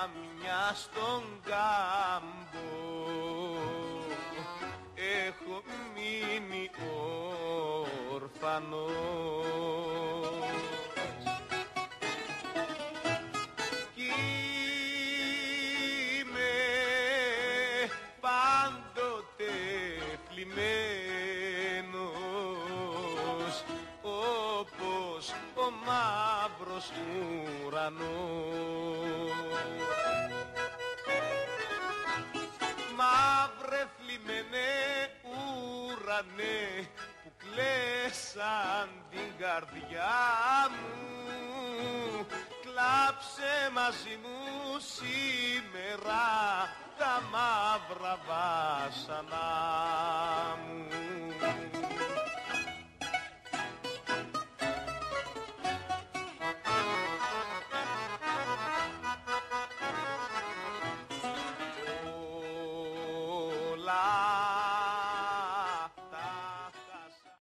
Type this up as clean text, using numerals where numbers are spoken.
καμιά στον κάμπο έχω μείνει ορφανός. Κι είμαι πάντοτε θλιμμένος όπως ο μαύρος ουρανός. Μαύρε θλιμμένε ουρανέ που κλαίσαν την καρδιά μου, κλάψε μαζί μου σήμερα τα μαύρα βάσανα